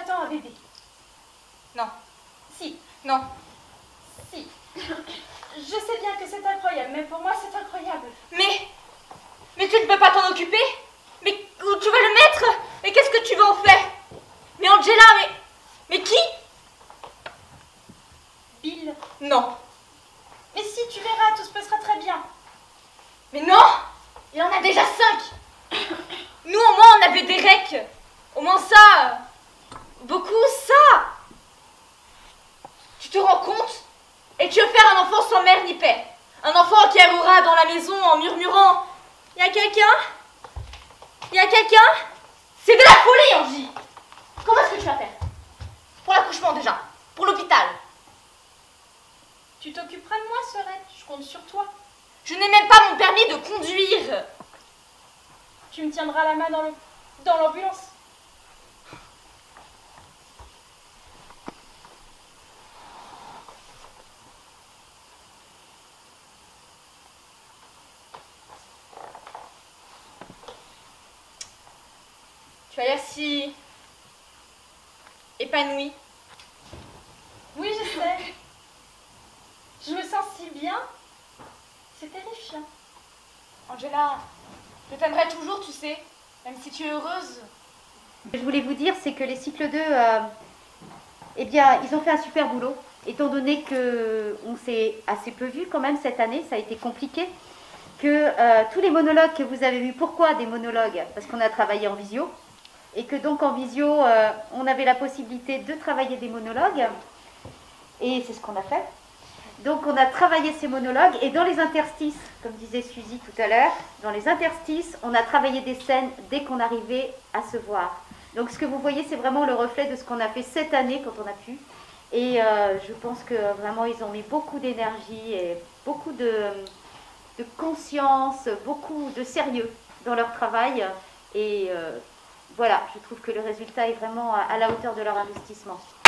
j'attends un bébé. Non. Si. Non. Si. Je sais bien que c'est incroyable, mais pour moi c'est incroyable. Mais tu ne peux pas t'en occuper? Mais où tu vas le mettre? Mais qu'est-ce que tu vas en faire? Mais Angela, mais qui? Bill. Non. Mais si, tu verras, tout se passera très bien. Mais non! Il en a déjà 5. Nous, au moins, on avait des recs. Au moins ça. Beaucoup, ça. Tu te rends compte? Et tu veux faire un enfant sans mère ni père. Un enfant qui errera dans la maison en murmurant. Y a quelqu'un? Y a quelqu'un? C'est de la folie, Angie. Comment est-ce que tu vas faire? Pour l'accouchement déjà. Pour l'hôpital. Tu t'occuperas de moi, Serette, je compte sur toi. Je n'ai même pas mon permis de conduire. Tu me tiendras la main dans l'ambulance. Tu as l'air si épanouie. Oui, je sais. Je me sens si bien. C'est terrifiant. Angela, je t'aimerai toujours, tu sais, même si tu es heureuse. Ce que je voulais vous dire, c'est que les cycles 2, eh bien, ils ont fait un super boulot. Étant donné qu'on s'est assez peu vu quand même cette année, ça a été compliqué. Que tous les monologues que vous avez vus, pourquoi des monologues? Parce qu'on a travaillé en visio. Et que donc en visio, on avait la possibilité de travailler des monologues. Et c'est ce qu'on a fait. Donc on a travaillé ces monologues et dans les interstices, comme disait Suzy tout à l'heure, dans les interstices, on a travaillé des scènes dès qu'on arrivait à se voir. Donc ce que vous voyez, c'est vraiment le reflet de ce qu'on a fait cette année quand on a pu. Et je pense que vraiment ils ont mis beaucoup d'énergie et beaucoup de conscience, beaucoup de sérieux dans leur travail. Et voilà, je trouve que le résultat est vraiment à la hauteur de leur investissement.